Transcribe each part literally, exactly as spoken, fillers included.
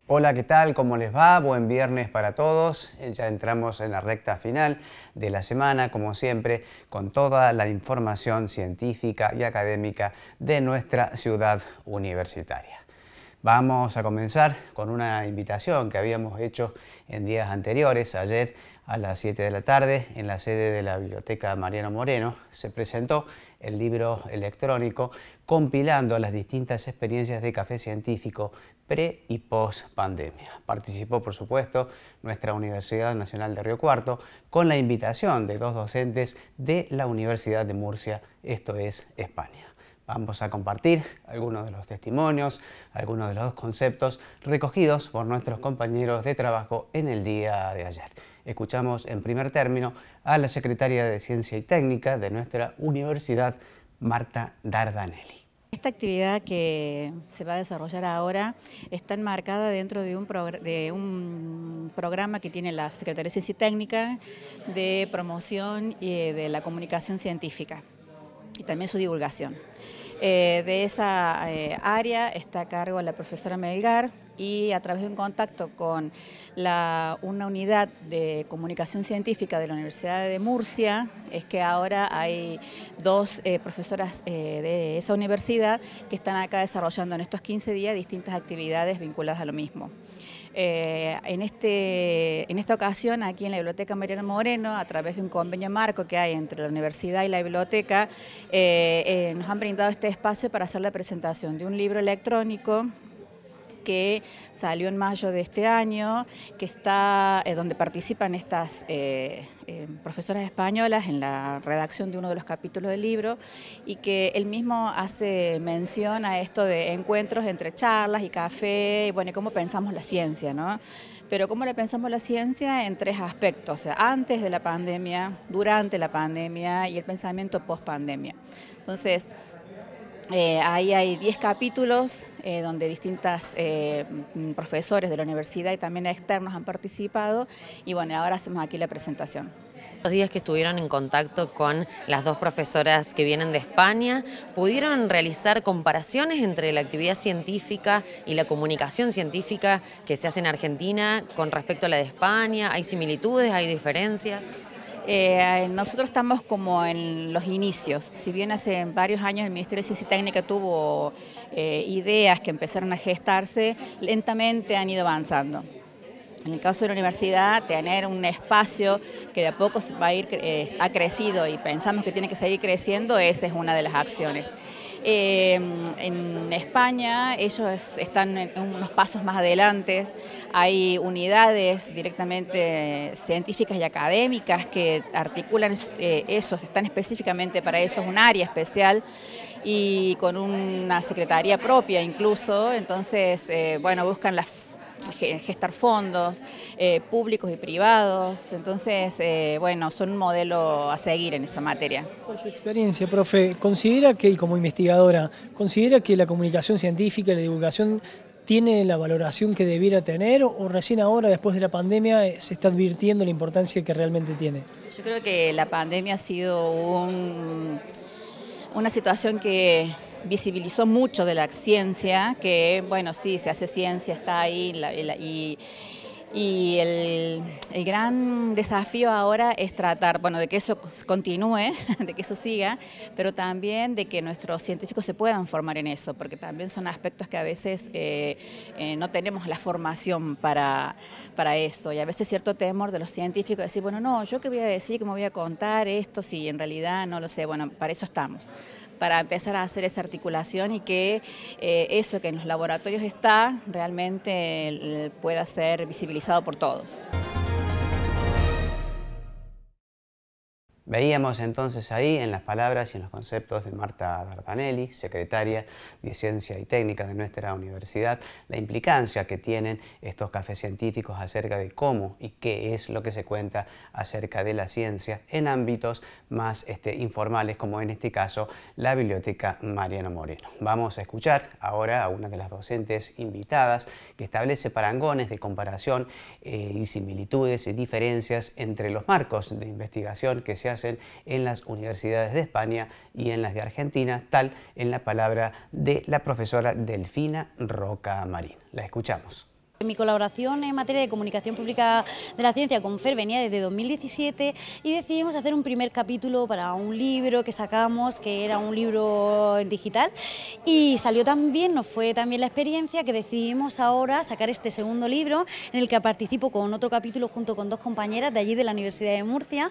Hola, ¿qué tal? ¿Cómo les va? Buen viernes para todos. Ya entramos en la recta final de la semana, como siempre, con toda la información científica y académica de nuestra ciudad universitaria. Vamos a comenzar con una invitación que habíamos hecho en días anteriores. Ayer a las siete de la tarde, en la sede de la Biblioteca Mariano Moreno, se presentó el libro electrónico compilando las distintas experiencias de café científico pre y post pandemia. Participó, por supuesto, nuestra Universidad Nacional de Río Cuarto con la invitación de dos docentes de la Universidad de Murcia, esto es España. Vamos a compartir algunos de los testimonios, algunos de los conceptos recogidos por nuestros compañeros de trabajo en el día de ayer. Escuchamos en primer término a la secretaria de Ciencia y Técnica de nuestra universidad, Marta Dardanelli. Esta actividad que se va a desarrollar ahora está enmarcada dentro de un, de un programa que tiene la Secretaría de Ciencia y Técnica de promoción y de la comunicación científica y también su divulgación. Eh, de esa eh, área está a cargo la profesora Melgar y a través de un contacto con la, una unidad de comunicación científica de la Universidad de Murcia, es que ahora hay dos eh, profesoras eh, de esa universidad que están acá desarrollando en estos quince días distintas actividades vinculadas a lo mismo. Eh, en, este, en esta ocasión, aquí en la Biblioteca Mariano Moreno, a través de un convenio marco que hay entre la universidad y la biblioteca, eh, eh, nos han brindado este espacio para hacer la presentación de un libro electrónico que salió en mayo de este año, que está, eh, donde participan estas eh, eh, profesoras españolas en la redacción de uno de los capítulos del libro, y que él mismo hace mención a esto de encuentros entre charlas y café, y bueno, cómo pensamos la ciencia, ¿no? Pero cómo le pensamos la ciencia en tres aspectos, o sea, antes de la pandemia, durante la pandemia y el pensamiento post-pandemia. Entonces, Eh, ahí hay diez capítulos eh, donde distintas eh, profesores de la universidad y también externos han participado, y bueno, ahora hacemos aquí la presentación. Los días que estuvieron en contacto con las dos profesoras que vienen de España, ¿pudieron realizar comparaciones entre la actividad científica y la comunicación científica que se hace en Argentina con respecto a la de España? ¿Hay similitudes, hay diferencias? Eh, nosotros estamos como en los inicios. Si bien hace varios años el Ministerio de Ciencia y Técnica tuvo eh, ideas que empezaron a gestarse, lentamente han ido avanzando. En el caso de la universidad, tener un espacio que de a poco va a ir, eh, ha crecido y pensamos que tiene que seguir creciendo, esa es una de las acciones. Eh, en España ellos están en unos pasos más adelante, hay unidades directamente científicas y académicas que articulan eh, eso, están específicamente para eso, es un área especial y con una secretaría propia incluso, entonces eh, bueno, buscan las gestar fondos eh, públicos y privados, entonces, eh, bueno, son un modelo a seguir en esa materia. Por su experiencia, profe, ¿considera que, y como investigadora, considera que la comunicación científica y la divulgación tiene la valoración que debiera tener o recién ahora, después de la pandemia, se está advirtiendo la importancia que realmente tiene? Yo creo que la pandemia ha sido un, una situación que visibilizó mucho de la ciencia, que bueno, sí, se hace ciencia, está ahí, la, la, y, y el, el gran desafío ahora es tratar, bueno, de que eso continúe, de que eso siga, pero también de que nuestros científicos se puedan formar en eso, porque también son aspectos que a veces eh, eh, no tenemos la formación para, para eso, y a veces cierto temor de los científicos de decir, bueno, no, yo qué voy a decir, qué me voy a contar esto, si en realidad no lo sé, bueno, para eso estamos, para empezar a hacer esa articulación y que eh, eso que en los laboratorios está realmente eh, pueda ser visibilizado por todos. Veíamos entonces ahí en las palabras y en los conceptos de Marta Dardanelli, secretaria de Ciencia y Técnica de nuestra universidad, la implicancia que tienen estos cafés científicos acerca de cómo y qué es lo que se cuenta acerca de la ciencia en ámbitos más este, informales, como en este caso la Biblioteca Mariano Moreno. Vamos a escuchar ahora a una de las docentes invitadas que establece parangones de comparación eh, y similitudes y diferencias entre los marcos de investigación que se hacen en las universidades de España y en las de Argentina, tal en la palabra de la profesora Delfina Roca Marín. La escuchamos. Mi colaboración en materia de comunicación pública de la ciencia con F E R venía desde dos mil diecisiete y decidimos hacer un primer capítulo para un libro que sacamos, que era un libro digital, y salió tan bien, nos fue tan bien la experiencia que decidimos ahora sacar este segundo libro en el que participo con otro capítulo junto con dos compañeras de allí de la Universidad de Murcia,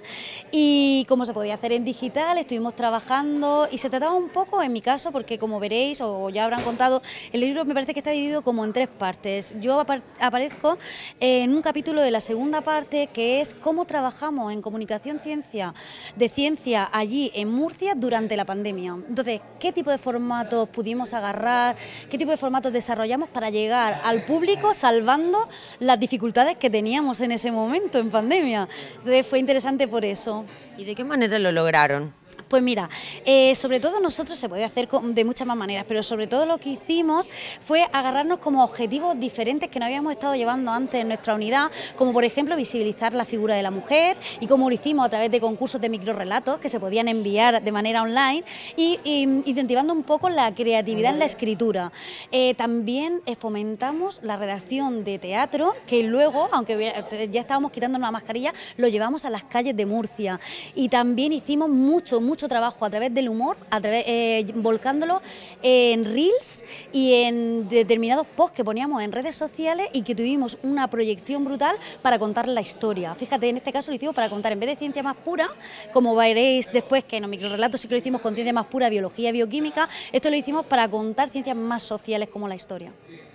y como se podía hacer en digital estuvimos trabajando y se trataba un poco, en mi caso, porque como veréis o ya habrán contado, el libro me parece que está dividido como en tres partes. Yo aparezco en un capítulo de la segunda parte, que es cómo trabajamos en comunicación ciencia de ciencia allí en Murcia durante la pandemia. Entonces, qué tipo de formatos pudimos agarrar, qué tipo de formatos desarrollamos para llegar al público salvando las dificultades que teníamos en ese momento en pandemia. Entonces fue interesante por eso. ¿Y de qué manera lo lograron? Pues mira, eh, sobre todo nosotros se puede hacer de muchas más maneras, pero sobre todo lo que hicimos fue agarrarnos como objetivos diferentes que no habíamos estado llevando antes en nuestra unidad, como por ejemplo visibilizar la figura de la mujer, y como lo hicimos a través de concursos de microrrelatos que se podían enviar de manera online, y, y incentivando un poco la creatividad en la escritura. Eh, también eh, fomentamos la redacción de teatro, que luego, aunque ya estábamos quitándonos la mascarilla, lo llevamos a las calles de Murcia, y también hicimos mucho, mucho mucho trabajo a través del humor, a través, eh, volcándolo en reels y en determinados posts que poníamos en redes sociales, y que tuvimos una proyección brutal para contar la historia. Fíjate, en este caso lo hicimos para contar, en vez de ciencia más pura, como veréis después que en los microrelatos sí que lo hicimos con ciencia más pura, biología, bioquímica, esto lo hicimos para contar ciencias más sociales como la historia.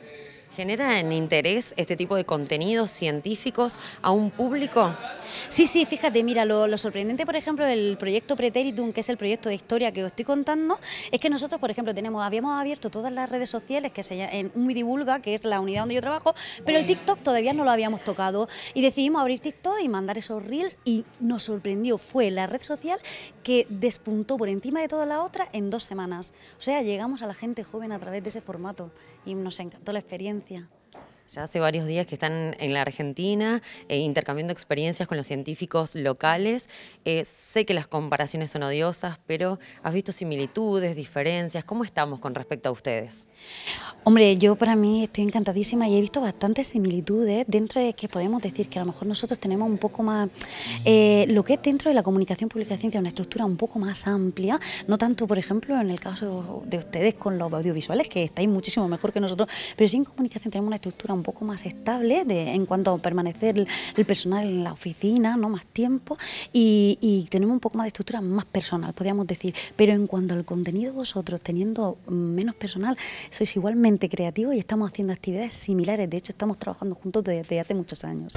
¿Genera en interés este tipo de contenidos científicos a un público? Sí, sí, fíjate, mira, lo, lo sorprendente, por ejemplo, del proyecto Pretéritum, que es el proyecto de historia que os estoy contando, es que nosotros, por ejemplo, tenemos, habíamos abierto todas las redes sociales que se llama, en UmiDivulga, que es la unidad donde yo trabajo, pero el TikTok todavía no lo habíamos tocado, y decidimos abrir TikTok y mandar esos reels, y nos sorprendió, fue la red social que despuntó por encima de toda la otra en dos semanas. O sea, llegamos a la gente joven a través de ese formato y nos encantó la experiencia. Ya hace varios días que están en la Argentina eh, intercambiando experiencias con los científicos locales. Eh, sé que las comparaciones son odiosas, pero ¿has visto similitudes, diferencias? ¿Cómo estamos con respecto a ustedes? Hombre, yo para mí estoy encantadísima y he visto bastantes similitudes dentro de que podemos decir que a lo mejor nosotros tenemos un poco más, eh, lo que es dentro de la comunicación pública de ciencia, una estructura un poco más amplia, no tanto, por ejemplo, en el caso de ustedes con los audiovisuales, que estáis muchísimo mejor que nosotros, pero sí en comunicación tenemos una estructura un poco más estable de, en cuanto a permanecer el, el personal en la oficina, no más tiempo, y, y tenemos un poco más de estructura más personal, podríamos decir, pero en cuanto al contenido, vosotros teniendo menos personal, sois igualmente creativos y estamos haciendo actividades similares. De hecho, estamos trabajando juntos desde hace muchos años.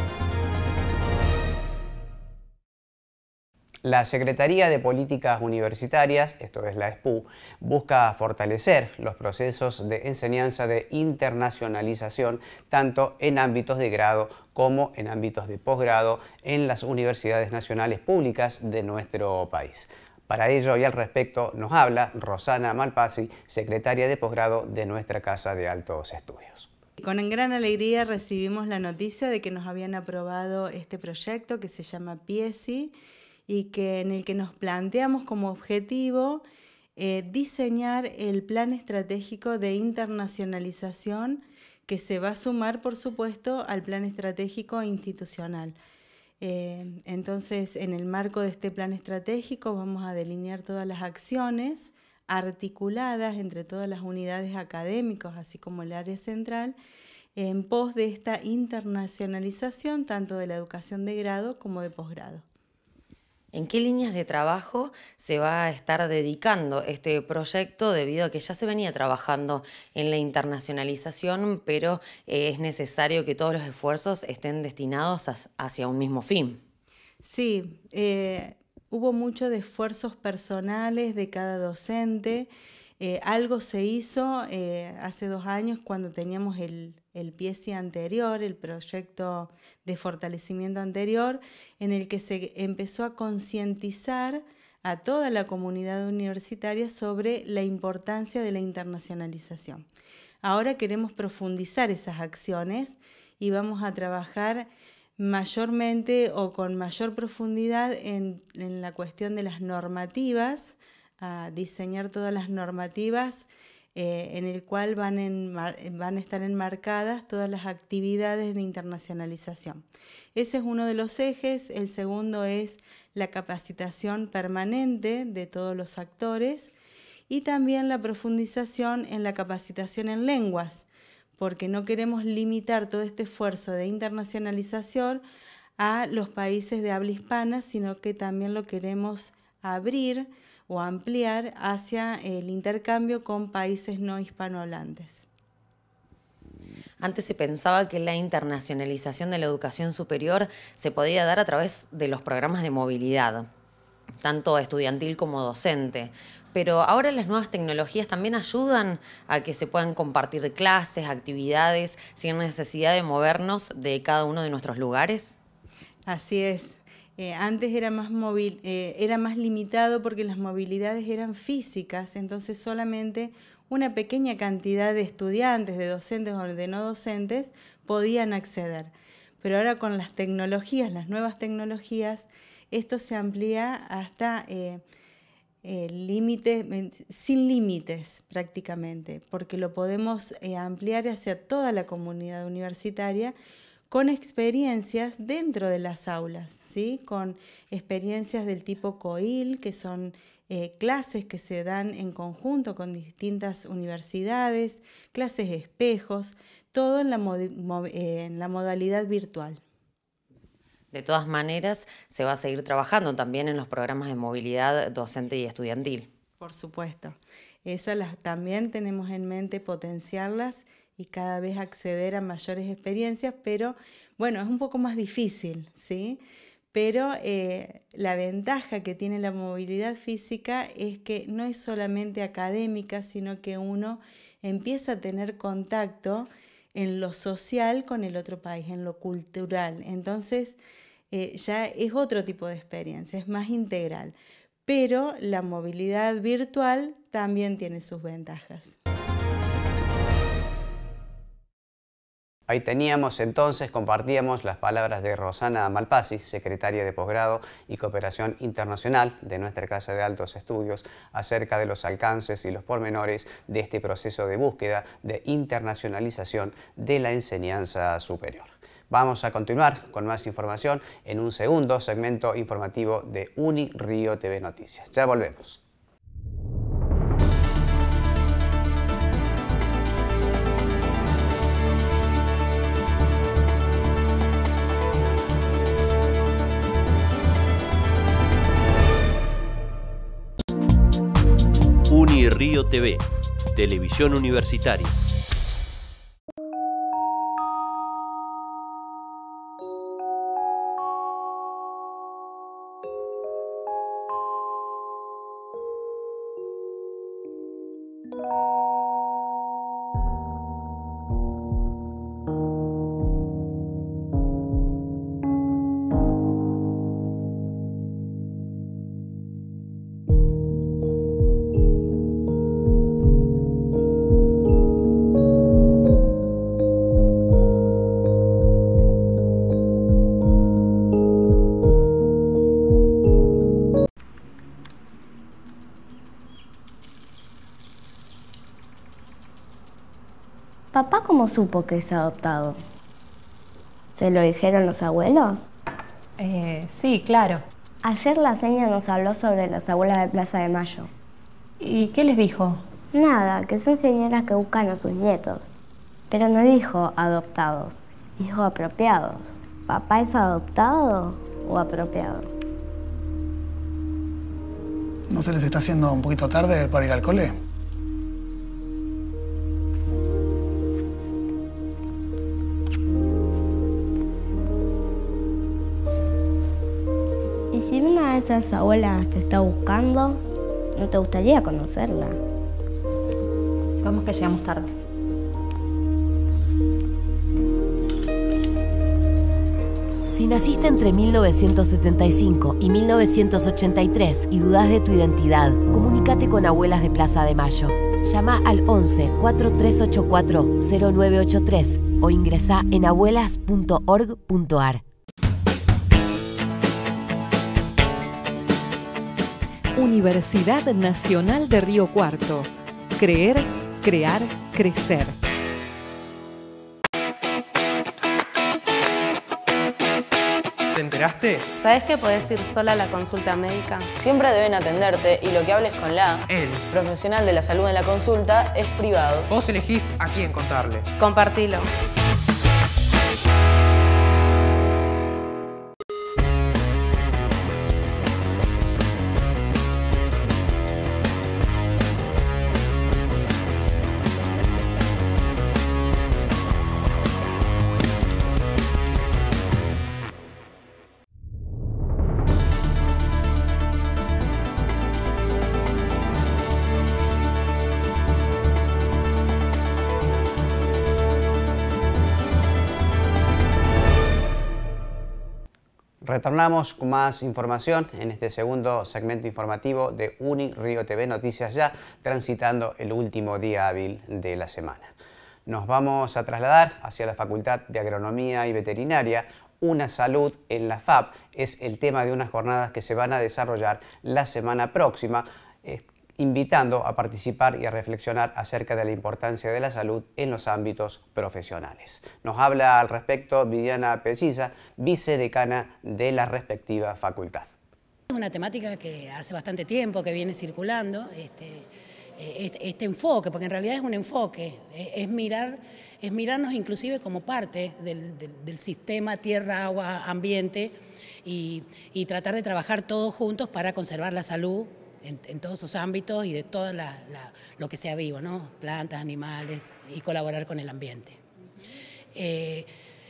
La Secretaría de Políticas Universitarias, esto es la E S P U, busca fortalecer los procesos de enseñanza de internacionalización tanto en ámbitos de grado como en ámbitos de posgrado en las universidades nacionales públicas de nuestro país. Para ello y al respecto nos habla Rosana Malpassi, secretaria de posgrado de nuestra Casa de Altos Estudios. Con gran alegría recibimos la noticia de que nos habían aprobado este proyecto que se llama PIESI y que en el que nos planteamos como objetivo eh, diseñar el plan estratégico de internacionalización que se va a sumar, por supuesto, al plan estratégico institucional. Eh, entonces, en el marco de este plan estratégico vamos a delinear todas las acciones articuladas entre todas las unidades académicas, así como el área central, en pos de esta internacionalización tanto de la educación de grado como de posgrado. ¿En qué líneas de trabajo se va a estar dedicando este proyecto debido a que ya se venía trabajando en la internacionalización, pero eh, es necesario que todos los esfuerzos estén destinados a, hacia un mismo fin? Sí, eh, hubo mucho de esfuerzos personales de cada docente. Eh, algo se hizo eh, hace dos años cuando teníamos el, el PIESI anterior, el proyecto de fortalecimiento anterior, en el que se empezó a concientizar a toda la comunidad universitaria sobre la importancia de la internacionalización. Ahora queremos profundizar esas acciones y vamos a trabajar mayormente o con mayor profundidad en, en la cuestión de las normativas, a diseñar todas las normativas eh, en el cual van, en, van a estar enmarcadas todas las actividades de internacionalización. Ese es uno de los ejes. El segundo es la capacitación permanente de todos los actores y también la profundización en la capacitación en lenguas, porque no queremos limitar todo este esfuerzo de internacionalización a los países de habla hispana, sino que también lo queremos abrir o ampliar hacia el intercambio con países no hispanohablantes. Antes se pensaba que la internacionalización de la educación superior se podía dar a través de los programas de movilidad, tanto estudiantil como docente. Pero ahora las nuevas tecnologías también ayudan a que se puedan compartir clases, actividades, sin necesidad de movernos de cada uno de nuestros lugares. Así es. Eh, antes era más, móvil, eh, era más limitado porque las movilidades eran físicas, entonces solamente una pequeña cantidad de estudiantes, de docentes o de no docentes podían acceder. Pero ahora con las tecnologías, las nuevas tecnologías, esto se amplía hasta eh, eh, límites, sin límites prácticamente, porque lo podemos eh, ampliar hacia toda la comunidad universitaria con experiencias dentro de las aulas, ¿sí? Con experiencias del tipo COIL, que son eh, clases que se dan en conjunto con distintas universidades, clases espejos, todo en la, eh, en la modalidad virtual. De todas maneras, se va a seguir trabajando también en los programas de movilidad docente y estudiantil. Por supuesto. Esas las, también tenemos en mente potenciarlas y cada vez acceder a mayores experiencias, pero bueno, es un poco más difícil, ¿sí? Pero eh, la ventaja que tiene la movilidad física es que no es solamente académica, sino que uno empieza a tener contacto en lo social con el otro país, en lo cultural. Entonces eh, ya es otro tipo de experiencia, es más integral. Pero la movilidad virtual también tiene sus ventajas. Ahí teníamos entonces, compartíamos las palabras de Rosana Malpasi, secretaria de Posgrado y Cooperación Internacional de nuestra Casa de Altos Estudios, acerca de los alcances y los pormenores de este proceso de búsqueda de internacionalización de la enseñanza superior. Vamos a continuar con más información en un segundo segmento informativo de UniRio T V Noticias. Ya volvemos. UniRio T V, Televisión Universitaria. ¿Papá cómo supo que es adoptado? ¿Se lo dijeron los abuelos? Eh, sí, claro. Ayer la seña nos habló sobre las abuelas de Plaza de Mayo. ¿Y qué les dijo? Nada, que son señoras que buscan a sus nietos. Pero no dijo adoptados, dijo apropiados. ¿Papá es adoptado o apropiado? ¿No se les está haciendo un poquito tarde para ir al cole? Y si una de esas abuelas te está buscando, ¿no te gustaría conocerla? Vamos que llegamos tarde. Si naciste entre mil novecientos setenta y cinco y mil novecientos ochenta y tres y dudás de tu identidad, comunícate con Abuelas de Plaza de Mayo. Llama al once, cuatro tres ocho cuatro, cero nueve ocho tres o ingresá en abuelas punto org punto ar. Universidad Nacional de Río Cuarto. Creer Crear, crecer. ¿Te enteraste? ¿Sabés que podés ir sola a la consulta médica? Siempre deben atenderte y lo que hables con la Él. profesional de la salud en la consulta es privado. Vos elegís a quién contarle. Compartilo. Retornamos con más información en este segundo segmento informativo de Uni Río T V Noticias Ya, transitando el último día hábil de la semana. Nos vamos a trasladar hacia la Facultad de Agronomía y Veterinaria. Una salud en la F A P es el tema de unas jornadas que se van a desarrollar la semana próxima, eh, invitando a participar y a reflexionar acerca de la importancia de la salud en los ámbitos profesionales. Nos habla al respecto Viviana Precisa, vicedecana de la respectiva facultad. Es una temática que hace bastante tiempo que viene circulando, este, este, este enfoque, porque en realidad es un enfoque, es, es, mirar, es mirarnos inclusive como parte del, del, del sistema tierra, agua, ambiente y, y tratar de trabajar todos juntos para conservar la salud En, en todos sus ámbitos y de todo la, la, lo que sea vivo, ¿no? Plantas, animales, y colaborar con el ambiente. Eh,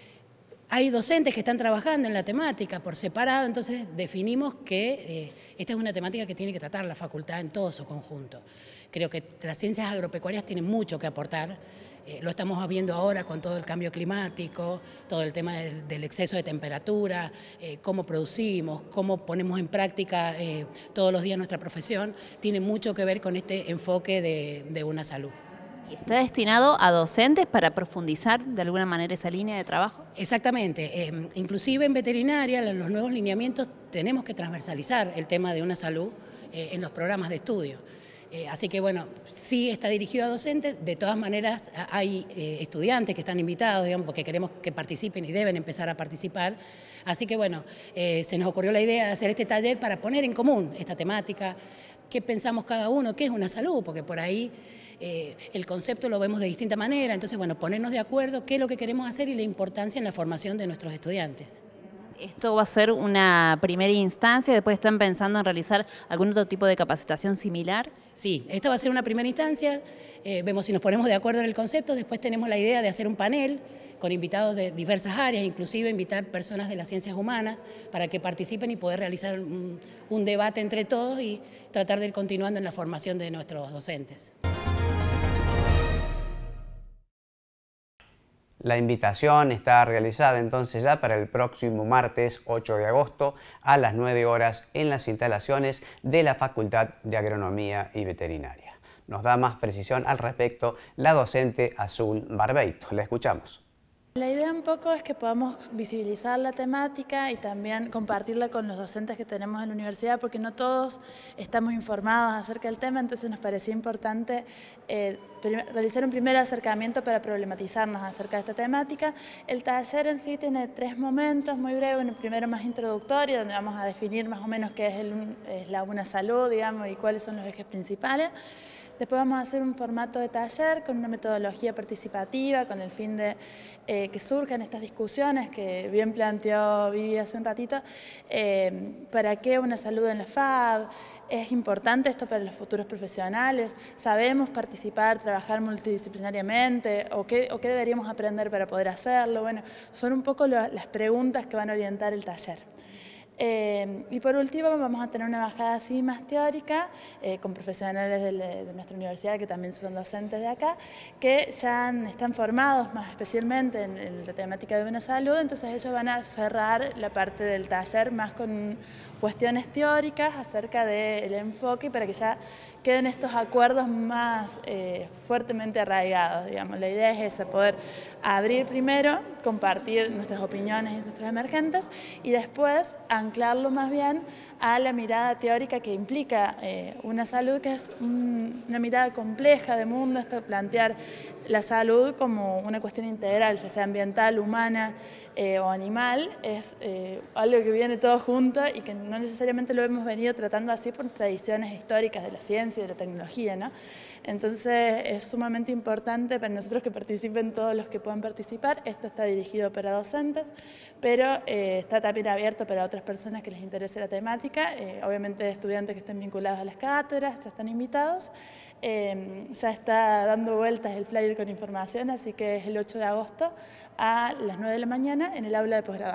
hay docentes que están trabajando en la temática por separado, entonces definimos que eh, esta es una temática que tiene que tratar la facultad en todo su conjunto. Creo que las ciencias agropecuarias tienen mucho que aportar. Eh, lo estamos viendo ahora con todo el cambio climático, todo el tema del, del exceso de temperatura, eh, cómo producimos, cómo ponemos en práctica eh, todos los días nuestra profesión, tiene mucho que ver con este enfoque de, de una salud. ¿Y está destinado a docentes para profundizar de alguna manera esa línea de trabajo? Exactamente, eh, inclusive en veterinaria, en los nuevos lineamientos tenemos que transversalizar el tema de una salud eh, en los programas de estudio. Eh, así que bueno, sí está dirigido a docentes, de todas maneras hay eh, estudiantes que están invitados, digamos, porque queremos que participen y deben empezar a participar. Así que bueno, eh, se nos ocurrió la idea de hacer este taller para poner en común esta temática, qué pensamos cada uno, qué es una salud, porque por ahí eh, el concepto lo vemos de distinta manera, entonces bueno, ponernos de acuerdo qué es lo que queremos hacer y la importancia en la formación de nuestros estudiantes. ¿Esto va a ser una primera instancia? ¿Después están pensando en realizar algún otro tipo de capacitación similar? Sí, esta va a ser una primera instancia, eh, vemos si nos ponemos de acuerdo en el concepto, después tenemos la idea de hacer un panel con invitados de diversas áreas, inclusive invitar personas de las ciencias humanas para que participen y poder realizar un, un debate entre todos y tratar de ir continuando en la formación de nuestros docentes. La invitación está realizada entonces ya para el próximo martes ocho de agosto a las nueve horas en las instalaciones de la Facultad de Agronomía y Veterinaria. Nos da más precisión al respecto la docente Azul Barbeito. La escuchamos. La idea un poco es que podamos visibilizar la temática y también compartirla con los docentes que tenemos en la universidad, porque no todos estamos informados acerca del tema, entonces nos parecía importante eh, realizar un primer acercamiento para problematizarnos acerca de esta temática. El taller en sí tiene tres momentos muy breves, el primero más introductorio, donde vamos a definir más o menos qué es, el, es la Una Salud, digamos, y cuáles son los ejes principales. Después vamos a hacer un formato de taller con una metodología participativa, con el fin de eh, que surjan estas discusiones que bien planteó Vivi hace un ratito. Eh, ¿Para qué una salud en la F A B? ¿Es importante esto para los futuros profesionales? ¿Sabemos participar, trabajar multidisciplinariamente? ¿O qué, o qué deberíamos aprender para poder hacerlo? Bueno, son un poco lo, las preguntas que van a orientar el taller. Eh, y por último vamos a tener una bajada así más teórica eh, con profesionales de, de nuestra universidad que también son docentes de acá, que ya han, están formados más especialmente en, en la temática de una salud, entonces ellos van a cerrar la parte del taller más con cuestiones teóricas acerca del enfoque para que ya queden estos acuerdos más eh, fuertemente arraigados, digamos. La idea es esa, poder abrir primero, compartir nuestras opiniones y nuestras emergentes y después anclarlo más bien a la mirada teórica que implica eh, una salud que es un, una mirada compleja de mundo, esto de plantear la salud como una cuestión integral, ya sea ambiental, humana eh, o animal, es eh, algo que viene todo junto y que no necesariamente lo hemos venido tratando así por tradiciones históricas de la ciencia y de la tecnología, ¿no? Entonces es sumamente importante para nosotros que participen todos los que puedan participar. Esto está dirigido para docentes, pero eh, está también abierto para otras personas que les interese la temática. Eh, obviamente estudiantes que estén vinculados a las cátedras ya están invitados. Eh, ya está dando vueltas el flyer con información, así que es el ocho de agosto a las nueve de la mañana en el aula de posgrado.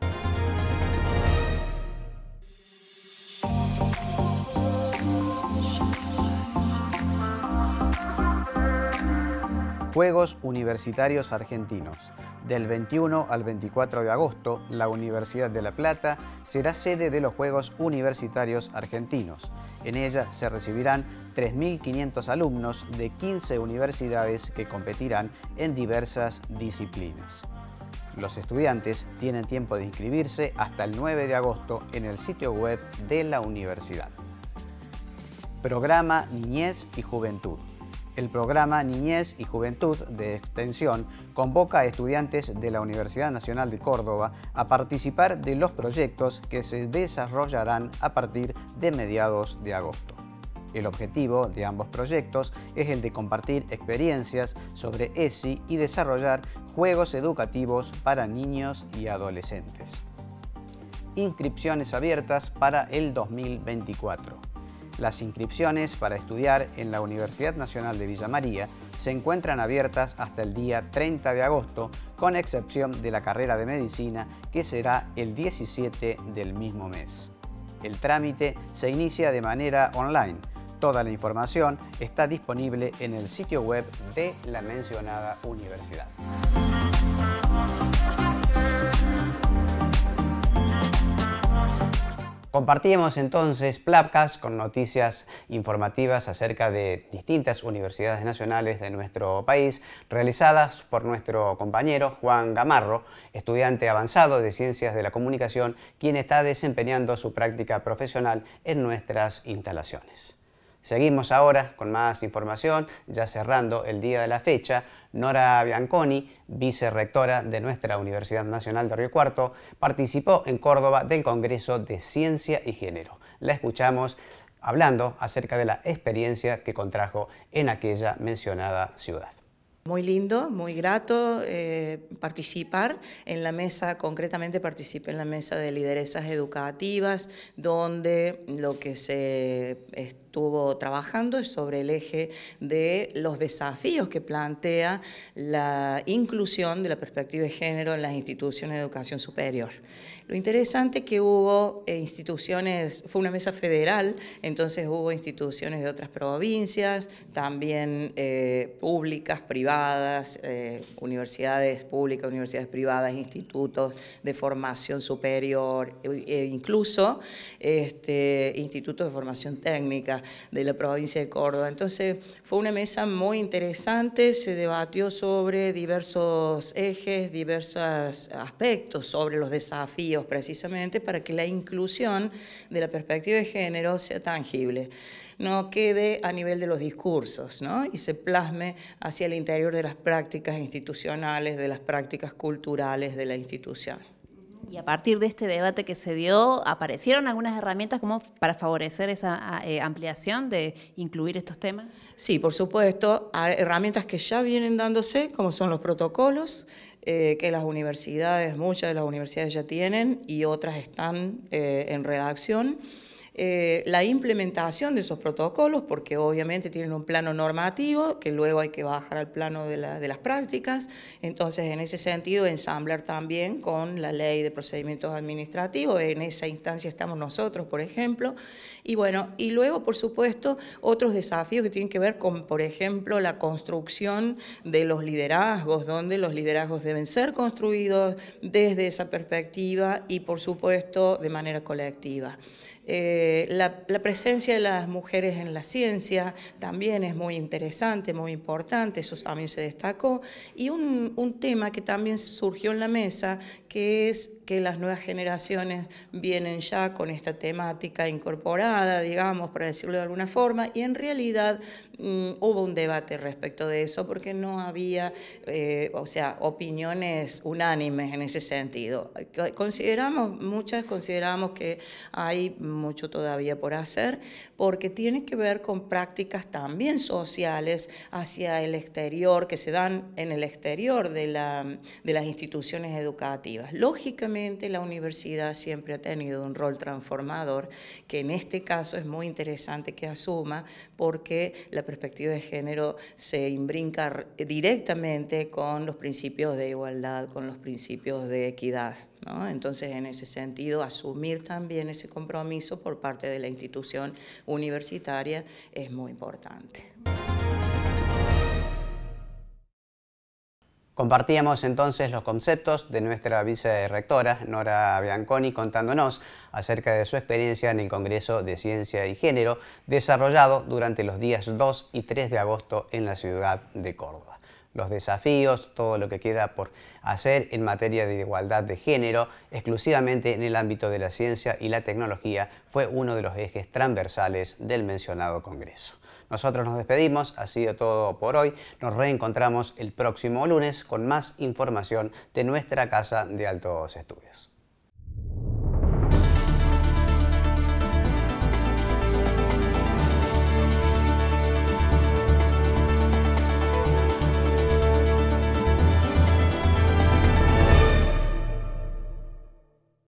Juegos Universitarios Argentinos. Del veintiuno al veinticuatro de agosto, la Universidad de La Plata será sede de los Juegos Universitarios Argentinos. En ella se recibirán tres mil quinientos alumnos de quince universidades que competirán en diversas disciplinas. Los estudiantes tienen tiempo de inscribirse hasta el nueve de agosto en el sitio web de la universidad. Programa Niñez y Juventud. El programa Niñez y Juventud de Extensión convoca a estudiantes de la Universidad Nacional de Córdoba a participar de los proyectos que se desarrollarán a partir de mediados de agosto. El objetivo de ambos proyectos es el de compartir experiencias sobre E S I y desarrollar juegos educativos para niños y adolescentes. Inscripciones abiertas para el dos mil veinticuatro. Las inscripciones para estudiar en la Universidad Nacional de Villa María se encuentran abiertas hasta el día treinta de agosto, con excepción de la carrera de Medicina, que será el diecisiete del mismo mes. El trámite se inicia de manera online. Toda la información está disponible en el sitio web de la mencionada universidad. Compartimos entonces Plapcast con noticias informativas acerca de distintas universidades nacionales de nuestro país, realizadas por nuestro compañero Juan Gamarro, estudiante avanzado de Ciencias de la Comunicación, quien está desempeñando su práctica profesional en nuestras instalaciones. Seguimos ahora con más información, ya cerrando el día de la fecha. Nora Bianconi, vicerrectora de nuestra Universidad Nacional de Río Cuarto, participó en Córdoba del Congreso de Ciencia y Género. La escuchamos hablando acerca de la experiencia que contrajo en aquella mencionada ciudad. Muy lindo, muy grato eh, participar en la mesa, concretamente participé en la mesa de lideresas educativas, donde lo que se estuvo trabajando es sobre el eje de los desafíos que plantea la inclusión de la perspectiva de género en las instituciones de educación superior. Lo interesante es que hubo instituciones, fue una mesa federal, entonces hubo instituciones de otras provincias, también eh, públicas, privadas, eh, universidades públicas, universidades privadas, institutos de formación superior, e incluso este, institutos de formación técnica de la provincia de Córdoba. Entonces fue una mesa muy interesante, se debatió sobre diversos ejes, diversos aspectos sobre los desafíos precisamente para que la inclusión de la perspectiva de género sea tangible, no quede a nivel de los discursos, ¿no? Y se plasme hacia el interior de las prácticas institucionales, de las prácticas culturales de la institución. Y a partir de este debate que se dio, ¿aparecieron algunas herramientas como para favorecer esa eh, ampliación de incluir estos temas? Sí, por supuesto, hay herramientas que ya vienen dándose, como son los protocolos, eh, que las universidades, muchas de las universidades ya tienen y otras están eh, en redacción. Eh, la implementación de esos protocolos, porque obviamente tienen un plano normativo que luego hay que bajar al plano de, la, de las prácticas, entonces en ese sentido ensamblar también con la ley de procedimientos administrativos, en esa instancia estamos nosotros, por ejemplo, y bueno, y luego por supuesto otros desafíos que tienen que ver con, por ejemplo, la construcción de los liderazgos, donde los liderazgos deben ser construidos desde esa perspectiva y por supuesto de manera colectiva. Eh, Eh, la, la presencia de las mujeres en la ciencia también es muy interesante, muy importante, eso también se destacó. Y un, un tema que también surgió en la mesa, que es que las nuevas generaciones vienen ya con esta temática incorporada, digamos, para decirlo de alguna forma, y en realidad mmm, hubo un debate respecto de eso, porque no había, eh, o sea, opiniones unánimes en ese sentido. Consideramos, muchas consideramos que hay mucho todavía por hacer, porque tiene que ver con prácticas también sociales hacia el exterior, que se dan en el exterior de, la, de las instituciones educativas. Lógicamente, la universidad siempre ha tenido un rol transformador, que en este caso es muy interesante que asuma, porque la perspectiva de género se imbrinca directamente con los principios de igualdad, con los principios de equidad, ¿no? Entonces, en ese sentido, asumir también ese compromiso por parte de la institución universitaria es muy importante. Compartíamos entonces los conceptos de nuestra vicerrectora, Nora Bianconi, contándonos acerca de su experiencia en el Congreso de Ciencia y Género, desarrollado durante los días dos y tres de agosto en la ciudad de Córdoba. Los desafíos, todo lo que queda por hacer en materia de igualdad de género, exclusivamente en el ámbito de la ciencia y la tecnología, fue uno de los ejes transversales del mencionado Congreso. Nosotros nos despedimos, ha sido todo por hoy. Nos reencontramos el próximo lunes con más información de nuestra Casa de Altos Estudios.